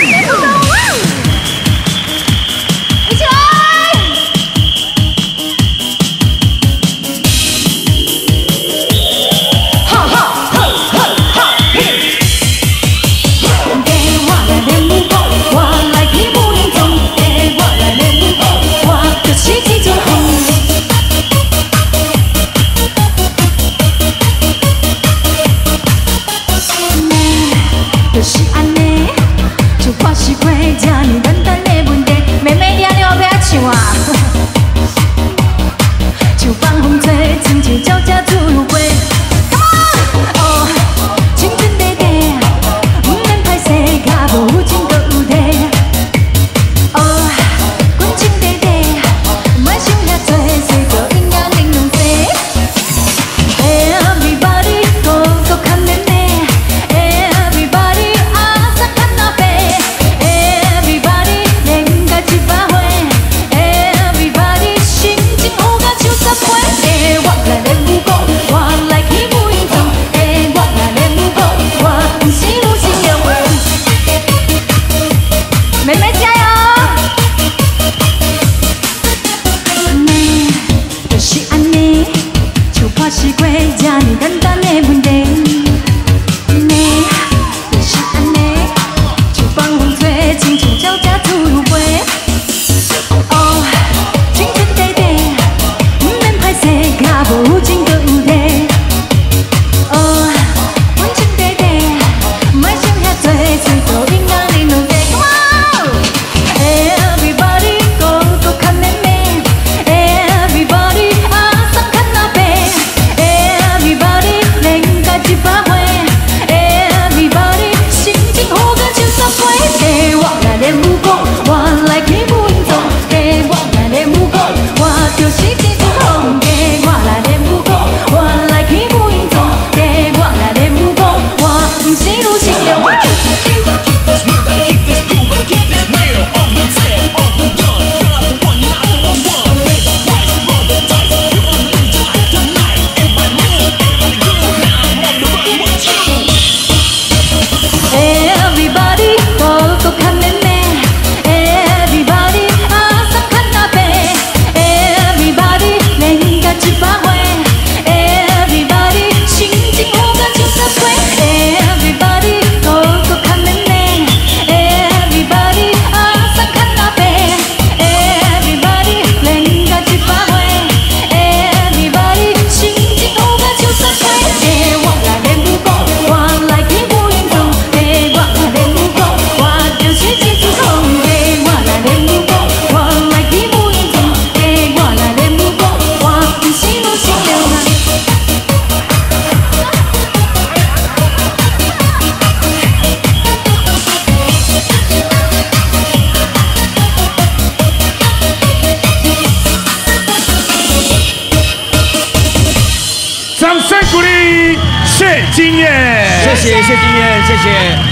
就是安尼，就我是过这呢简单的问题，妹妹你安尼我要唱啊！像放风吹，亲像鸟只自由飞。哦，青春短短，不免歹势，甲无有情搁有地。哦，感情短短，莫想遐多，随着音乐玲珑飞。Everybody go go come and me。妹妹加油！就是安尼，就我是过这呢简单的问题。就是安尼，就放风吹，亲像鸟只自由飞。哦，青春短短，不免歹势，甲无有情搁有地。哦，感情短短，莫想遐多，随着音乐玲珑飞。Everybody go go come and me. Everybody 阿桑看那边。Everybody 连甲一百回。Everybody 心情好甲唱煞飞。给我来练武功，我来去武林中。给我来练武功，我就是一阵风。给我来练武功，我来去武林中。给我来练武功，我不是女性了。Everybody go go come and me. Everybody 阿桑看那边。Everybody 连甲一百回。Everybody 心情好甲唱煞飞。Everybody go go come and me. Everybody 阿桑看那边。Everybody 连甲一百回。Everybody 心情好甲唱煞飞。给我来练武功，我来去武林中。给我来练武功，我就是一阵风。给我来练武功，我来去武林中。给我来练武功，我不是女性了。 掌声鼓励谢金燕， 谢谢谢金燕，谢谢。